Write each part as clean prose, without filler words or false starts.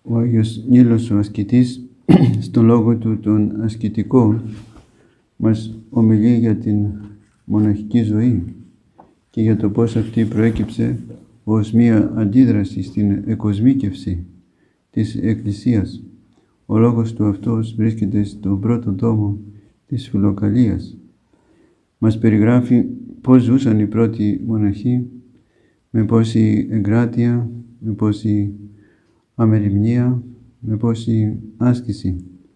Ο Άγιος Νείλος ο ασκητής στον λόγο του τον ασκητικό μας ομιλεί για την μοναχική ζωή και για το πώς αυτή προέκυψε ως μία αντίδραση στην εκοσμίκευση της Εκκλησίας. Ο λόγος του αυτός βρίσκεται στον πρώτο τόμο της Φιλοκαλίας. Μας περιγράφει πώς ζούσαν οι πρώτοι μοναχοί, με πόση εγκράτεια, με πόση αμεριμνία, με πόση άσκηση.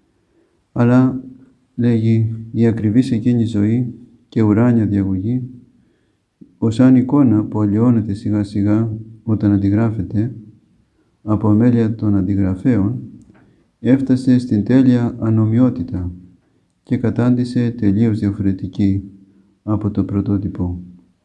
Αλλά, λέγει, η ακριβής εκείνη ζωή και ουράνια διαγωγή, ως αν εικόνα που αλλοιώνεται σιγά σιγά όταν αντιγράφεται, από αμέλεια των αντιγραφέων, έφτασε στην τέλεια ανομοιότητα και κατάντησε τελείως διαφορετική από το πρωτότυπο.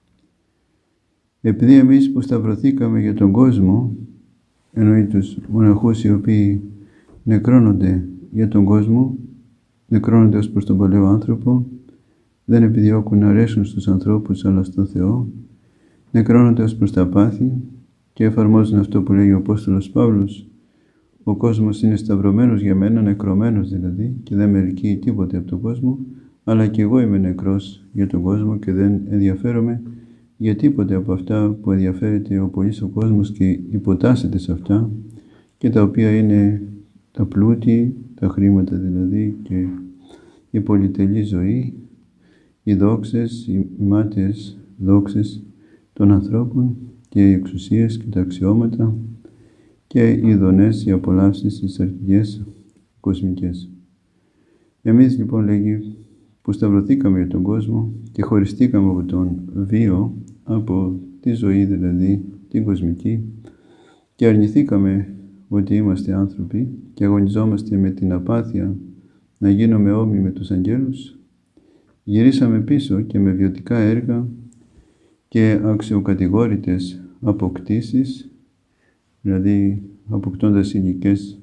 Επειδή εμείς που σταυρωθήκαμε για τον κόσμο, εννοεί τους μοναχούς οι οποίοι νεκρώνονται για τον κόσμο, νεκρώνονται ως προς τον παλαιό άνθρωπο, δεν επιδιώκουν να αρέσουν στους ανθρώπους αλλά στον Θεό, νεκρώνονται ως προς τα πάθη και εφαρμόζουν αυτό που λέει ο Απόστολος Παύλος: ο κόσμος είναι σταυρωμένος για μένα, νεκρωμένος δηλαδή, και δεν με ελκύει τίποτε από τον κόσμο, αλλά και εγώ είμαι νεκρός για τον κόσμο και δεν ενδιαφέρομαι για τίποτε από αυτά που ενδιαφέρεται ο πολύς ο κόσμος και υποτάσσεται σε αυτά, και τα οποία είναι τα πλούτη, τα χρήματα δηλαδή, και η πολυτελή ζωή, οι δόξες, οι μάταιες δόξες των ανθρώπων και οι εξουσίες και τα αξιώματα και οι ειδονές, οι απολαύσεις, οι σαρκικές, κοσμικές. Εμείς λοιπόν, λέγει, που σταυρωθήκαμε για τον κόσμο και χωριστήκαμε από τον βίο, από τη ζωή δηλαδή, την κοσμική, και αρνηθήκαμε ότι είμαστε άνθρωποι και αγωνιζόμαστε με την απάθεια να γίνουμε όμοιοι με τους αγγέλους, γυρίσαμε πίσω και με βιωτικά έργα και αξιοκατηγόρητες αποκτήσεις, δηλαδή αποκτώντας υλικές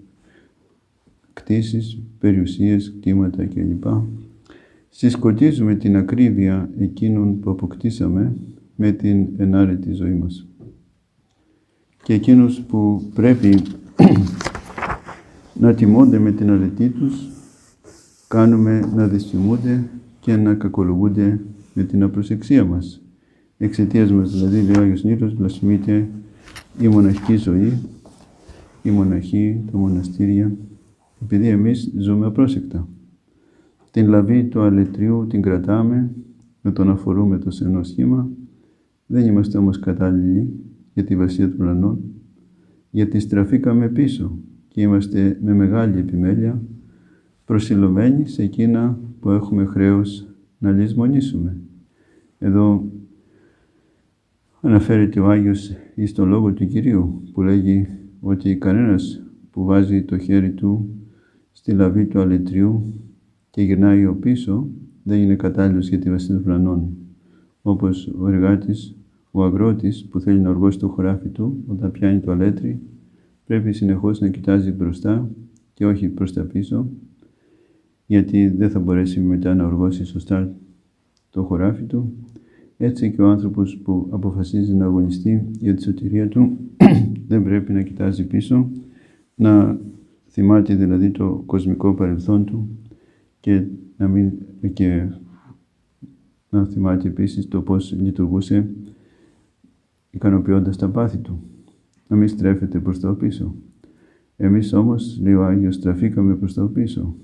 κτήσεις, περιουσίες, κτήματα κλπ. Συσκοτίζουμε την ακρίβεια εκείνων που αποκτήσαμε με την ενάρετη ζωή μας. Και εκείνους που πρέπει να τιμώνται με την αρετή τους, κάνουμε να δυσφημούνται και να κακολογούνται με την απροσεξία μας. Εξαιτίας μας δηλαδή, λέει ο Άγιος Νείλος, βλασφημείται η μοναχική ζωή, η μοναχή, τα μοναστήρια, επειδή εμείς ζούμε απρόσεκτα. Την λαβή του αλετριού την κρατάμε, με τον αφορούμε το σενό σχήμα, δεν είμαστε όμως κατάλληλοι για τη βασία των ουρανών, γιατί στραφήκαμε πίσω και είμαστε με μεγάλη επιμέλεια προσιλωμένοι σε εκείνα που έχουμε χρέος να λησμονήσουμε. Εδώ αναφέρεται ο Άγιος εις τον λόγο του Κυρίου, που λέγει ότι κανένας που βάζει το χέρι του στη λαβή του αλετριού και γυρνάει ο πίσω, δεν είναι κατάλληλος για τη βασία των ουρανών. Όπως ο εργάτης, ο αγρότης που θέλει να οργώσει το χωράφι του, όταν πιάνει το αλέτρι, πρέπει συνεχώς να κοιτάζει μπροστά και όχι προς τα πίσω, γιατί δεν θα μπορέσει μετά να οργώσει σωστά το χωράφι του. Έτσι και ο άνθρωπος που αποφασίζει να αγωνιστεί για τη σωτηρία του δεν πρέπει να κοιτάζει πίσω, να θυμάται δηλαδή το κοσμικό παρελθόν του και να θυμάται επίσης το πώς λειτουργούσε ικανοποιώντας τα πάθη του, να μην στρέφεται προς το πίσω. Εμείς όμως, λέει ο Άγιος, στραφήκαμε προς το πίσω,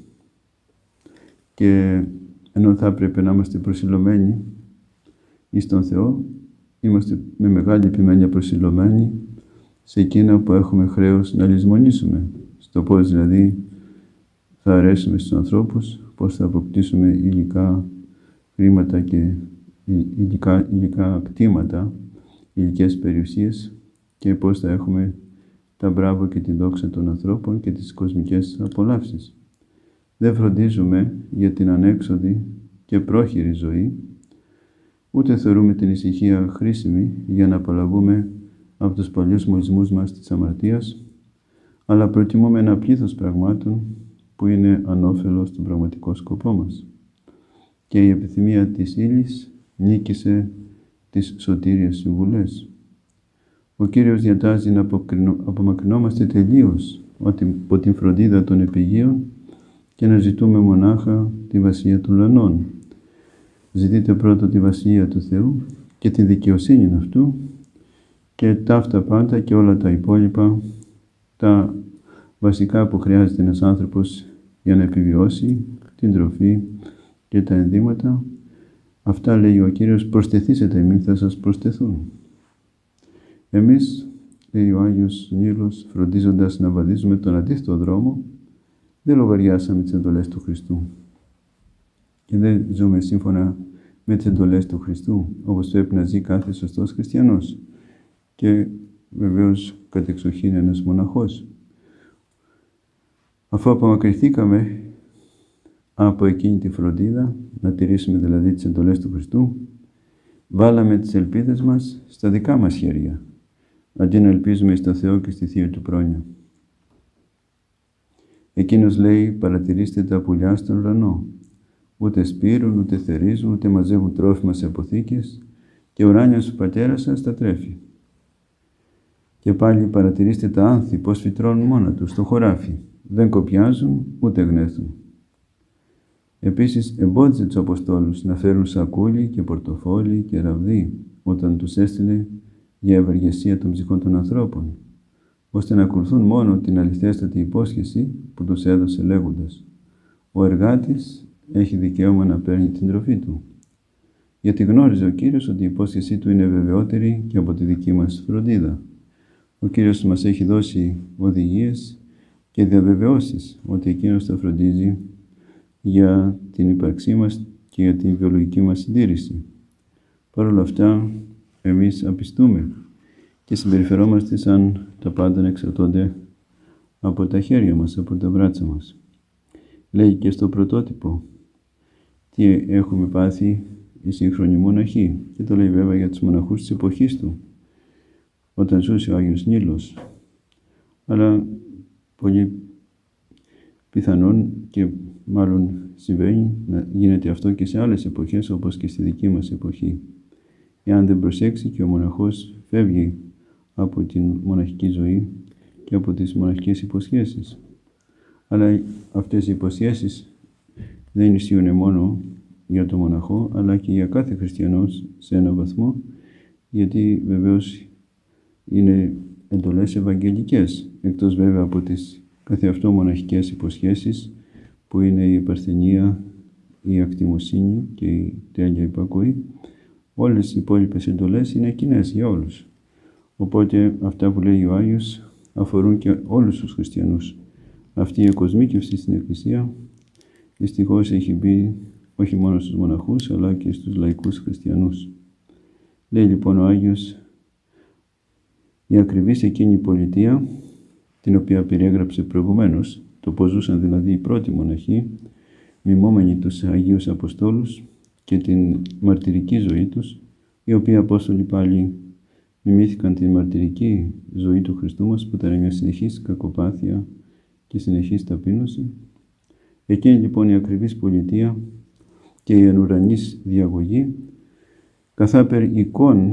και ενώ θα έπρεπε να είμαστε προσιλωμένοι εις τον Θεό, είμαστε με μεγάλη επιμέλεια προσιλωμένοι σε εκείνα που έχουμε χρέος να λησμονήσουμε, στο πώς δηλαδή θα αρέσουμε στους ανθρώπους, πώς θα αποκτήσουμε υλικά χρήματα και υλικά κτήματα, υλικές περιουσίες, και πώς θα έχουμε τα μπράβο και την δόξα των ανθρώπων και τις κοσμικές απολαύσεις. Δεν φροντίζουμε για την ανέξοδη και πρόχειρη ζωή, ούτε θεωρούμε την ησυχία χρήσιμη για να απολαβούμε από τους παλιούς μολυσμούς μας της αμαρτίας, αλλά προτιμούμε ένα πλήθος πραγμάτων που είναι ανώφελο στον πραγματικό σκοπό μας. Και η επιθυμία της ύλης νίκησε τις σωτήριες συμβουλές. Ο Κύριος διατάζει να απομακρυνόμαστε τελείως ότι από την φροντίδα των επιγείων και να ζητούμε μονάχα τη Βασιλεία των Ουρανών. Ζητείτε πρώτα τη Βασιλεία του Θεού και τη δικαιοσύνη αυτού και ταύτα πάντα και όλα τα υπόλοιπα, τα βασικά που χρειάζεται ένας άνθρωπος για να επιβιώσει, την τροφή και τα ενδύματα, αυτά λέει ο Κύριος, προσθεθήσετε εμείς, θα σας προσθεθούν. Εμείς, λέει ο Άγιος Νείλος, φροντίζοντας να βαδίζουμε τον αντίθετο δρόμο, δεν λογαριάσαμε τις εντολές του Χριστού και δεν ζούμε σύμφωνα με τις εντολές του Χριστού, όπως πρέπει να ζει κάθε σωστός χριστιανός και βεβαίως κατεξοχήν ένας μοναχός. Αφού απομακρυνθήκαμε από εκείνη τη φροντίδα, να τηρήσουμε δηλαδή τις εντολές του Χριστού, βάλαμε τις ελπίδες μας στα δικά μας χέρια, αντί να ελπίζουμε στο Θεό και στη Θεία Του πρόνοια. Εκείνος λέει, παρατηρήστε τα πουλιά στον ουρανό. Ούτε σπείρουν, ούτε θερίζουν, ούτε μαζεύουν τρόφιμα σε αποθήκες και ο ουράνιος πατέρας σας τα τρέφει. Και πάλι παρατηρήστε τα άνθη, πώς φυτρώνουν μόνα τους στο χωράφι. Δεν κοπιάζουν, ούτε γνέθουν. Επίσης, εμπόδιζε τους Αποστόλους να φέρουν σακούλι και πορτοφόλι και ραβδί όταν τους έστειλε για ευεργεσία των ψυχών των ανθρώπων, ώστε να ακολουθούν μόνο την αληθέστατη υπόσχεση που τους έδωσε λέγοντας «Ο εργάτης έχει δικαίωμα να παίρνει την τροφή του». Γιατί γνώριζε ο Κύριος ότι η υπόσχεσή του είναι βεβαιότερη και από τη δική μας φροντίδα. Ο Κύριος μας έχει δώσει οδηγίες και διαβεβαιώσεις ότι Εκείνος θα φροντίζει για την ύπαρξή μας και για την βιολογική μας συντήρηση. Παρ' όλα αυτά, εμείς απιστούμε και συμπεριφερόμαστε σαν τα πάντα να εξαρτώνται από τα χέρια μας, από τα μπράτσα μας. Λέει και στο πρωτότυπο τι έχουμε πάθει οι σύγχρονοι μοναχοί, και το λέει βέβαια για τους μοναχούς της εποχής του, όταν ζούσε ο Άγιος Νείλος. Αλλά πολύ πιθανόν και μάλλον συμβαίνει να γίνεται αυτό και σε άλλες εποχές, όπως και στη δική μας εποχή. Εάν δεν προσέξει και ο μοναχός φεύγει από την μοναχική ζωή και από τις μοναχικές υποσχέσεις. Αλλά αυτές οι υποσχέσεις δεν ισχύουν μόνο για τον μοναχό, αλλά και για κάθε χριστιανός σε έναν βαθμό, γιατί βεβαίως είναι εντολές ευαγγελικές, εκτός βέβαια από τις καθεαυτό μοναχικές υποσχέσεις, που είναι η παρθενία, η ακτιμοσύνη και η τέλεια υπακοή. Όλες οι υπόλοιπες εντολές είναι κοινές για όλους. Οπότε αυτά που λέει ο Άγιος αφορούν και όλους τους χριστιανούς. Αυτή η εκοσμίκευση στην Εκκλησία δυστυχώς έχει μπει όχι μόνο στους μοναχούς, αλλά και στους λαϊκούς χριστιανούς. Λέει λοιπόν ο Άγιος, η ακριβής εκείνη η πολιτεία, την οποία περιέγραψε προηγουμένως, το πώς ζούσαν δηλαδή οι πρώτοι μοναχοί, μιμόμενοι τους Αγίους Αποστόλους και την μαρτυρική ζωή τους, οι οποίοι Απόστολοι πάλι μιμήθηκαν την μαρτυρική ζωή του Χριστού μας, που ήταν μια συνεχής κακοπάθεια και συνεχής ταπείνωση. Εκείνη λοιπόν η ακριβής πολιτεία και η ανουρανής διαγωγή, καθάπερ εικόν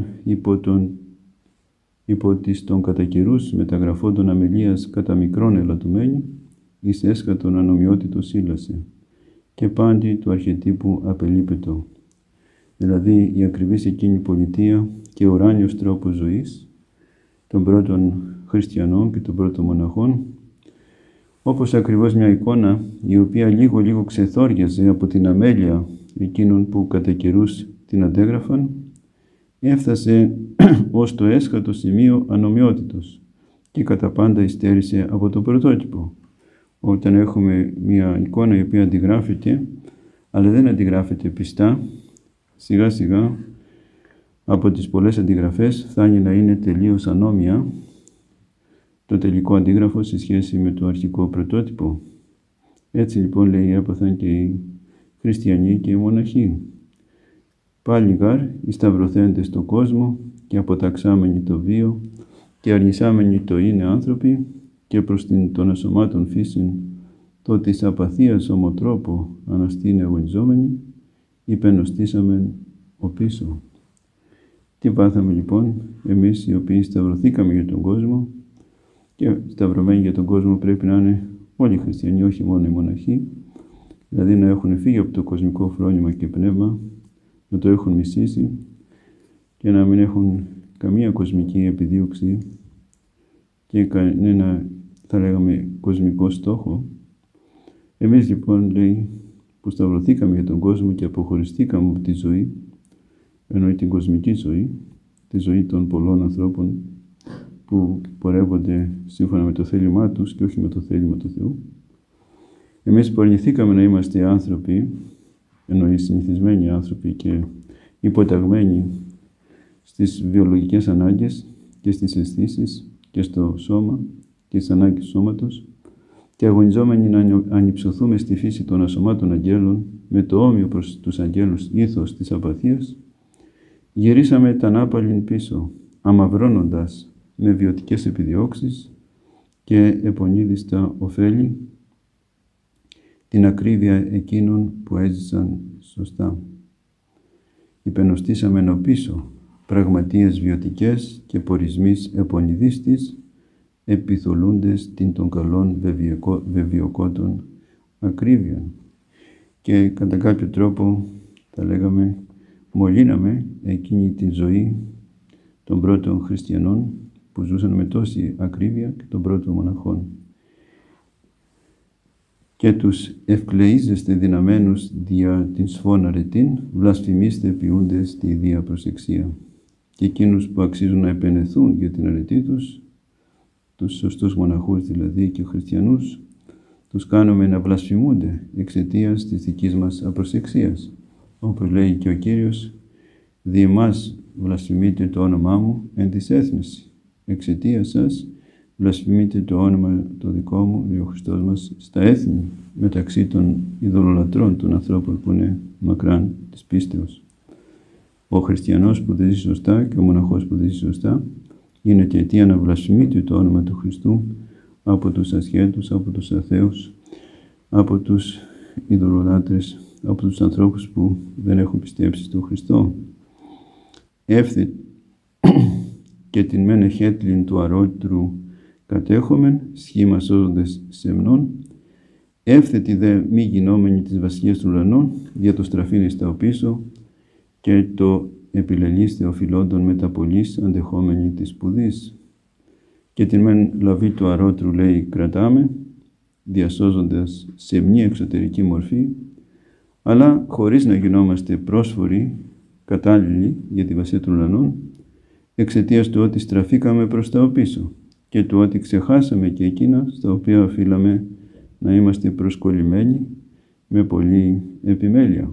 υπό της των κατά καιρούς μεταγραφόντων αμελίας κατά μικρόν ελαττωμένη, εις έσχατον ανομοιότητο σύλλασε και πάντη του αρχετύπου απελείπετο. Δηλαδή η ακριβής εκείνη πολιτεία και ο ουράνιος τρόπος ζωής των πρώτων χριστιανών και των πρώτων μοναχών, όπως ακριβώς μια εικόνα η οποία λίγο ξεθόριαζε από την αμέλεια εκείνων που κατά καιρούς την αντέγραφαν, έφτασε ως το έσχατο σημείο ανομοιότητος και κατά πάντα υστέρησε από το πρωτότυπο. Όταν έχουμε μια εικόνα η οποία αντιγράφεται, αλλά δεν αντιγράφεται πιστά, σιγά σιγά από τις πολλές αντιγραφές φτάνει να είναι τελείως ανώμια το τελικό αντίγραφο σε σχέση με το αρχικό πρωτότυπο. Έτσι λοιπόν λέει έπαθαν και οι χριστιανοί και οι μοναχοί. Πάλι γάρ, οι σταυρωθέντες στον κόσμο και αποταξάμενοι το βίο και αρνησάμενοι το είναι άνθρωποι και προς την των ασωμάτων φύσιν το της απαθίας ομοτρόπο αναστήν εγωνιζόμενοι, υπενοστήσαμεν ο πίσω. Τι πάθαμε λοιπόν εμείς οι οποίοι σταυρωθήκαμε για τον κόσμο Και σταυρωμένοι για τον κόσμο πρέπει να είναι όλοι οι χριστιανοί, όχι μόνο οι μοναχοί, δηλαδή να έχουν φύγει από το κοσμικό φρόνημα και πνεύμα, να το έχουν μισήσει και να μην έχουν καμία κοσμική επιδίωξη και κανένα, θα λέγαμε, κοσμικό στόχο. Εμείς λοιπόν, λέει, που σταυρωθήκαμε για τον κόσμο και αποχωριστήκαμε από τη ζωή, εννοεί την κοσμική ζωή, τη ζωή των πολλών ανθρώπων που πορεύονται σύμφωνα με το θέλημά τους και όχι με το θέλημα του Θεού. Εμείς που αρνηθήκαμε να είμαστε άνθρωποι, εννοεί συνηθισμένοι άνθρωποι και υποταγμένοι στις βιολογικές ανάγκες και στις αισθήσεις και στο σώμα και στις ανάγκες του σώματος και αγωνιζόμενοι να ανυψωθούμε στη φύση των ασωμάτων αγγέλων με το όμοιο προς τους αγγέλους ήθος της απαθίας, γυρίσαμε τα νάπαλιν πίσω, αμαυρώνοντας με βιωτικές επιδιώξεις και επονίδιστα ωφέλη την ακρίβεια εκείνων που έζησαν σωστά. Υπενοστήσαμε ενώ πίσω πραγματείες βιωτικές και πορισμής επονιδίστης, επιθολούντες την των καλών βεβιοκότων ακρίβειαν. Και κατά κάποιο τρόπο, θα λέγαμε, μολύναμε εκείνη την ζωή των πρώτων χριστιανών που ζούσαν με τόση ακρίβεια και των πρώτων μοναχών. Και τους ευκλείζεστε δυναμένους δια την σφών αρετήν, βλασφημίστε ποιούντες τη ιδία προσεξία. Και εκείνους που αξίζουν να επενεθούν για την αρετή τους, τους σωστούς μοναχούς δηλαδή και χριστιανούς, τους κάνουμε να βλασφημούνται εξαιτίας της δικής μας απροσεξίας. Όπως λέει και ο Κύριος, «Δι' εμάς βλασφημείτε το όνομά μου εν της έθνης. Εξαιτίας σας βλασφημείτε το όνομα το δικό μου, λέει ο Χριστός μας, στα έθνη, μεταξύ των ειδωλολατρών, των ανθρώπων που είναι μακράν της πίστεως». Ο χριστιανός που δεν ζει σωστά και ο μοναχός που δεν ζει σωστά γίνεται αιτία να βλασφημείται το όνομα του Χριστού από τους ασχέτους, από τους αθέους, από τους ειδωλολάτρες, από τους ανθρώπους που δεν έχουν πιστέψει στον Χριστό. Εύθε και την μεν εχέτλην του αρώτρου κατέχομεν, σχήμα σώζοντες σεμνών, εύθετη δε μη γινόμενη της βασιλείας των ουρανών, για το στραφήν εις τα οπίσω και το επιλελείστε οφειλόντων μεταπολής αντεχόμενη της σπουδής. Και την μεν λαβή του αρώτρου, λέει, κρατάμε, διασώζοντας σε μια εξωτερική μορφή, αλλά χωρίς να γινόμαστε πρόσφοροι, κατάλληλοι για τη βασιλεία των ουρανών, εξαιτίας του ότι στραφήκαμε προς τα οπίσω και του ότι ξεχάσαμε και εκείνα στα οποία οφείλαμε να είμαστε προσκολλημένοι με πολλή επιμέλεια.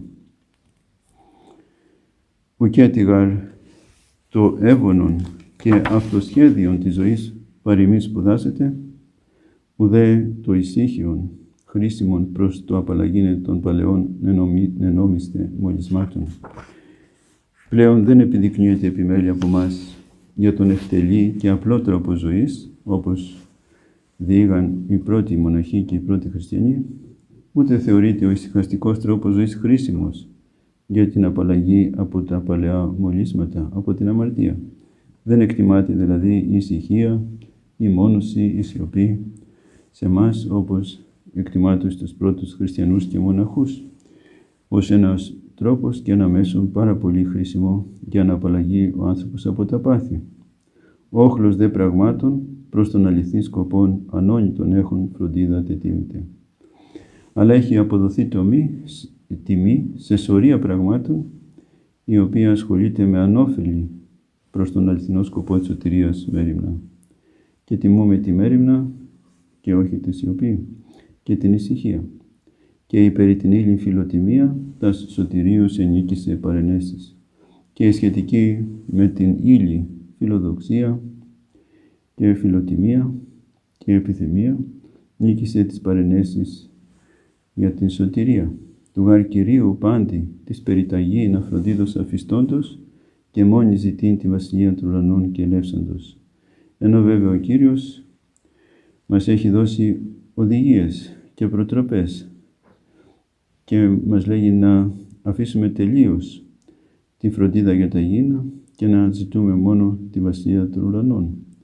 Ουκέτηγαρ το έβονον και αυτοσχέδιον της ζωής παροιμήν σπουδάσετε, ουδέ το ησύχιον χρήσιμον προς το απαλλαγήνε των παλαιών νενόμιστε μολυσμάτων. Πλέον δεν επιδεικνύεται επιμέλεια από μας για τον ευτελή και απλό τρόπο ζωής, όπως διήγαν οι πρώτοι μοναχοί και οι πρώτοι χριστιανοί, ούτε θεωρείται ο ησυχαστικός τρόπος ζωής χρήσιμος για την απαλλαγή από τα παλαιά μολύσματα, από την αμαρτία. Δεν εκτιμάται δηλαδή η ησυχία, η μόνωση, η σιωπή σε εμάς, όπως εκτιμάται στους πρώτους χριστιανούς και μοναχούς, ως ένας τρόπος και ένα μέσο πάρα πολύ χρήσιμο για να απαλλαγεί ο άνθρωπος από τα πάθη. Όχλος δε πραγμάτων προς τον αληθή σκοπόν ανώνυτον έχουν φροντίδα τετίμητε. Αλλά έχει αποδοθεί τιμή σε σωρία πραγμάτων, η οποία ασχολείται με ανώφελη προς τον αληθινό σκοπό της σωτηρίας μέριμνα. Και τιμούμε τη μέριμνα και όχι τη σιωπή και την ησυχία. Και η περί την ύλη φιλοτιμία τας σωτηρίους ενίκησε παρενέσεις. Και η σχετική με την ύλη φιλοδοξία και φιλοτιμία και επιθυμία νίκησε τις παρενέσεις για την σωτηρία. Του γάρ Κυρίου πάντη της περιταγή να φροντίδος αφιστόντος και μόνη ζητήν τη βασιλεία των ουρανών και ελεύσαντος. Ενώ βέβαια ο Κύριος μας έχει δώσει οδηγίες και προτροπές και μας λέγει να αφήσουμε τελείως τη φροντίδα για τα γήινα και να ζητούμε μόνο τη βασιλεία των ουρανών.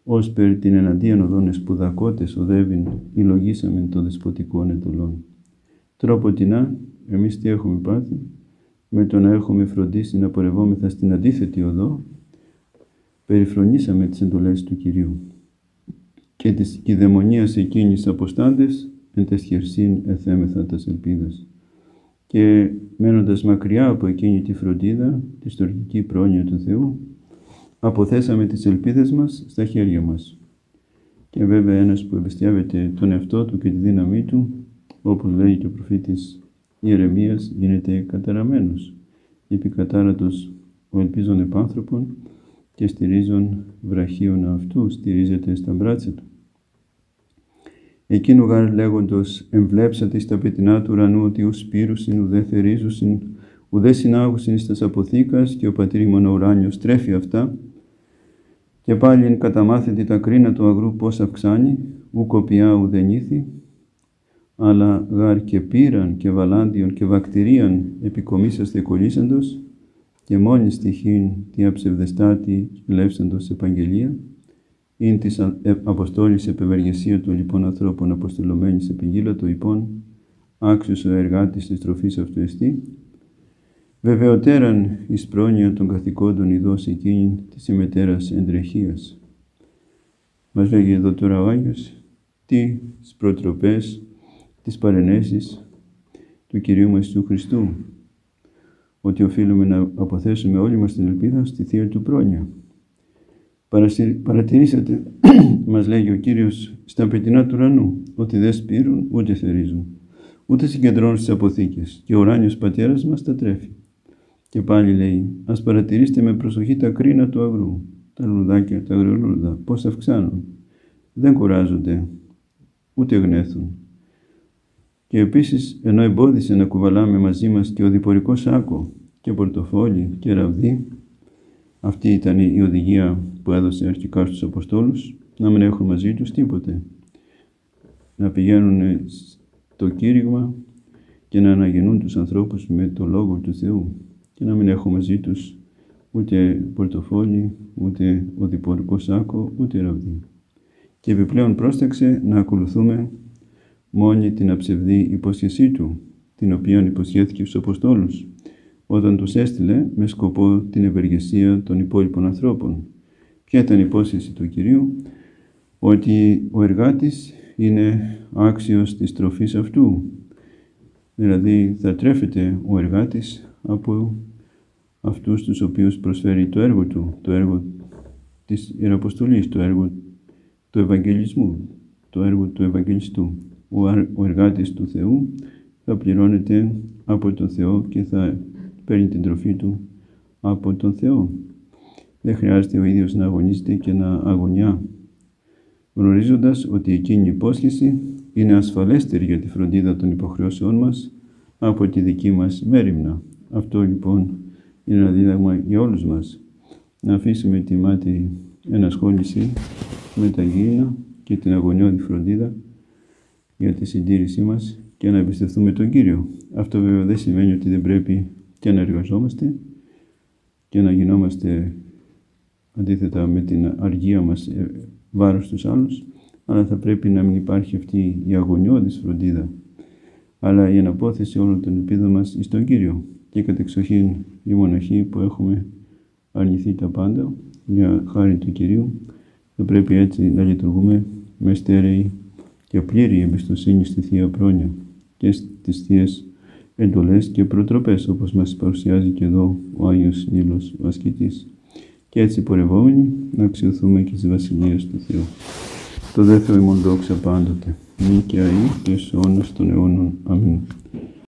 ως περί την εναντίον οδών εσπουδακότες οδεύειν, υλογήσαμεν των δεσποτικών εντολών. Τρόποτινά, εμείς τι έχουμε πάθει, με το να έχουμε φροντίσει να πορευόμεθα στην αντίθετη οδό, περιφρονήσαμε τις εντολές του Κυρίου και της κηδαιμονίας εκείνης αποστάντες εν τες χερσίν εθέμεθα τας ελπίδας. Και μένοντας μακριά από εκείνη τη φροντίδα, τη στοργική πρόνοια του Θεού, αποθέσαμε τις ελπίδες μας στα χέρια μας. Και βέβαια ένας που εμπιστεύεται τον εαυτό του και τη δύναμή του, όπως λέει και ο προφήτης Ιερεμίας, γίνεται καταραμένος, επικατάρατος ο ελπίζων επάνθρωπων και στηρίζον βραχίων αυτού, στηρίζεται στα μπράτσα του. Εκείνου γάρ λέγοντος, εμβλέψατε στα πετεινά του ουρανού ότι ους σπήρουσιν, ουδέ θερίζουσιν, ουδέ συνάγουσιν εις τας αποθήκας και ο πατήρ μονοουράνιος τρέφει αυτά, και πάλι εν καταμάθητη τα κρίνα του αγρού πώς αυξάνει, ου κοπιά ουδέ νύθη, αλλά γάρ και πήραν και βαλάντιον και βακτηρίαν επικομίσαστε κολλήσαντος, και μόνη στοιχήν τη αψευδεστάτη λεύσαντος επαγγελία, ειν της αποστόλης επευεργεσία των λοιπόν ανθρώπων αποστελωμένης επιγύλατο υπόν, άξιος ο εργάτης της τροφής αυτού εστί, βεβαιωτέραν εις πρόνοια των καθηκόντων ειδός εκείνη της ημετέρας εντρεχίας. Μας λέγει εδώ τώρα ο Άγιος τις προτροπές, τις παρενέσεις του Κυρίου μας του Χριστού, ότι οφείλουμε να αποθέσουμε όλοι μας την ελπίδα στη Θεία του πρόνοια. Παρατηρήσατε, μας λέγει ο Κύριος, στα πετεινά του ουρανού, ότι δεν σπείρουν ούτε θερίζουν, ούτε συγκεντρώνουν στις αποθήκες, και ο ουράνιος πατέρας μας τα τρέφει. Και πάλι λέει, ας παρατηρήσετε με προσοχή τα κρίνα του αγρού, τα λουλουδάκια, τα αγριολούδα, πώς αυξάνουν. Δεν κουράζονται, ούτε γνέθουν. Και επίσης, ενώ εμπόδισε να κουβαλάμε μαζί μας και οδηπορικό σάκο και πορτοφόλι και ραβδί, αυτή ήταν η οδηγία που έδωσε αρχικά στους Αποστόλους, να μην έχουν μαζί τους τίποτε. Να πηγαίνουν στο κήρυγμα και να αναγεννούν τους ανθρώπους με το Λόγο του Θεού και να μην έχουν μαζί τους ούτε πορτοφόλι, ούτε οδηπορικό σάκο, ούτε ραβδί. Και επιπλέον πρόσταξε να ακολουθούμε μόνη την αψευδή υπόσχεσή του, την οποία υποσχέθηκε στους Αποστόλους, όταν τους έστειλε με σκοπό την ευεργεσία των υπόλοιπων ανθρώπων. Ποια ήταν η υπόσχεση του Κυρίου? Ότι ο εργάτης είναι άξιος της τροφής αυτού. Δηλαδή θα τρέφεται ο εργάτης από αυτούς τους οποίους προσφέρει το έργο του, το έργο της Ιεραποστολής, το έργο του Ευαγγελισμού, το έργο του Ευαγγελιστού. Ο εργάτης του Θεού θα πληρώνεται από τον Θεό και θα παίρνει την τροφή του από τον Θεό. Δεν χρειάζεται ο ίδιος να αγωνίζεται και να αγωνιά, γνωρίζοντας ότι εκείνη η υπόσχεση είναι ασφαλέστερη για τη φροντίδα των υποχρεώσεών μας από τη δική μας μέριμνα. Αυτό λοιπόν είναι ένα δίδαγμα για όλους μας. Να αφήσουμε τη μάτη ενασχόληση με τα γήινα και την αγωνιώδη φροντίδα για τη συντήρησή μας και να εμπιστευτούμε τον Κύριο. Αυτό βέβαια δεν σημαίνει ότι δεν πρέπει και να εργαζόμαστε και να γινόμαστε αντίθετα με την αργία μας βάρος στους άλλους, αλλά θα πρέπει να μην υπάρχει αυτή η αγωνιώδης φροντίδα, αλλά η αναπόθεση όλων των ελπίδων μας εις τον Κύριο. Και κατεξοχήν οι μοναχοί που έχουμε αρνηθεί τα πάντα για χάρη του Κυρίου, θα πρέπει έτσι να λειτουργούμε με στέρεη και πλήρη εμπιστοσύνη στη Θεία Πρόνοια και στις Θείες εντολές και προτροπές, όπως μας παρουσιάζει και εδώ ο Άγιος Νίλος ο ασκητής. Και έτσι πορευόμενοι να αξιωθούμε και στις βασιλείες του Θεού. Το δε Θεό ημών δόξα πάντοτε, νυν και αεί και εις αιώνας των αιώνων. Αμήν.